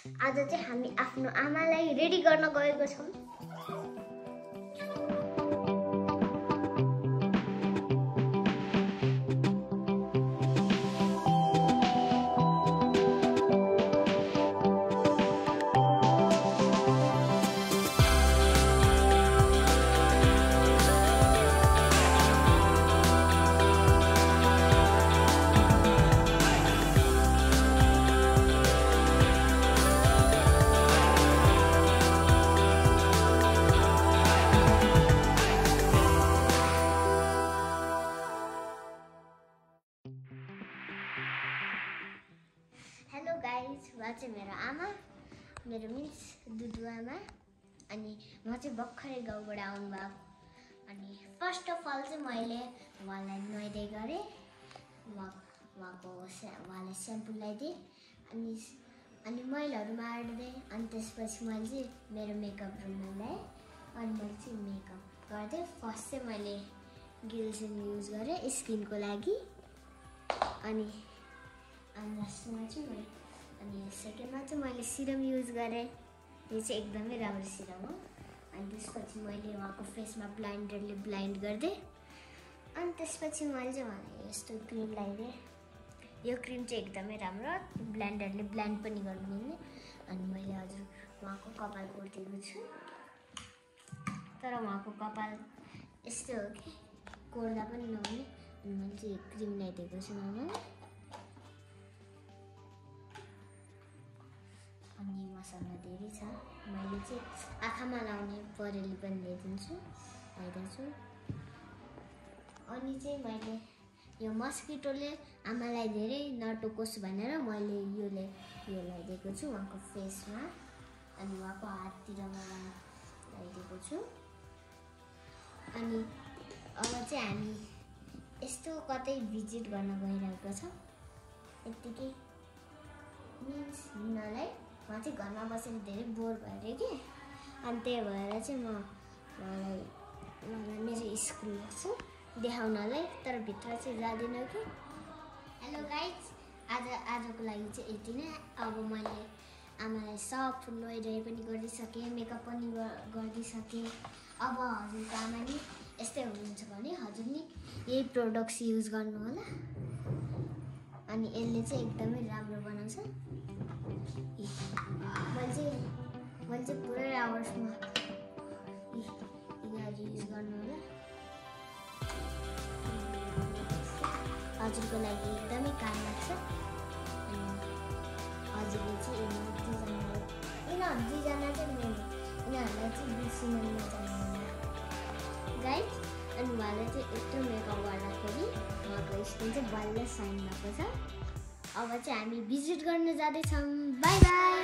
आज चाहिँ हामी आफ्नो आमालाई रेडी गर्न गएको छौं। हेलो गाइज, उहाँ चाहिँ मेरो आमा, मेरो मिन्स दुदु आमा। अनि म चाहिँ भर्खरै गाउँबाट आउनु भएको। अनि फर्स्ट अफ अल चाहिँ मैले उहाँलाई नुहाइदिए गरेँ, उहाँलाई स्याम्पू लगाइदिएँ अनि मैलाहरू मारिदिएँ। अनि त्यसपछि मैले चाहिँ मेरो मेकअप रुममा ल्याएँ अनि मैले चाहिँ मेकअप गरिदिएँ। फर्स्ट चाहिँ मैले गिल्सिन युज गरेँ स्किनको लागि, अनि लास्टमा चाहिँ मैले अनि सेकेन्डमा चाहिँ मैले सिरम युज गरेँ। यो चाहिँ एकदमै राम्रो सिरम हो। अनि त्यसपछि मैले उहाँको फेसमा ब्लाइन्डरले ब्लाइन्ड गरिदिएँ। अनि त्यसपछि मैले चाहिँ उहाँलाई यस्तो क्रिम लगाइदिएँ। यो क्रिम चाहिँ एकदमै राम्रो, ब्लाइन्डरले ब्लाइन्ड पनि गर्नु मिल्ने। अनि मैले हजुर उहाँको कपाल कोरिदिएको छु, तर उहाँको कपाल यस्तो हो कि कोर्दा पनि नहुने। अनि मैले चाहिँ क्रिम लगाइदिएको छु उहाँलाई। अनि मसँग धेरै छ, मैले चाहिँ आँखामा लाउने परेली पनि ल्याइदिन्छु। अनि चाहिँ मैले यो मस्किटोले आमालाई धेरै नटोकोस् भनेर मैले यो लगाइदिएको छु उहाँको फेसमा अनि उहाँको हाततिर लगाइदिएको छु। अनि अब चाहिँ हामी यस्तो कतै भिजिट गर्न गइरहेको छ। यत्तिकै मिन्स लिनलाई म चाहिँ घरमा बसेर धेरै बोर भएर कि, अनि त्यही भएर चाहिँ मलाई मेरो स्कुल लाग्छु देखाउनलाई, तर भित्र चाहिँ जाँदिनँ कि। हेलो गाइज, आजको लागि चाहिँ यति नै। अब मैले आमालाई सब नुहाइधुवाइ पनि गरिदिइसकेँ, मेकअप पनि गरिदिइसकेँ। अब हजुरको आमा नि यस्तै हुनुहुन्छ भने हजुरले यही प्रोडक्ट्स युज गर्नु होला। अनि यसले चाहिँ एकदमै राम्रो बनाउँछ। मैले चाहिँ पुरै आवर्समा यिनीहरू युज गर्नु होला। हजुरको लागि एकदमै काम लाग्छ। हजुरले चाहिँ यिनीहरू दुईजना चाहिँ यिनीहरूलाई चाहिँ बिर्सिनमा जानुहुन्न गाइज। अनि उहाँलाई चाहिँ यत्रो मेकअप गर्दाखेरि उहाँको स्किन चाहिँ बल्ल साइन भएको छ। अब चाहिँ हामी भिजिट गर्न जाँदैछौँ। Bye by.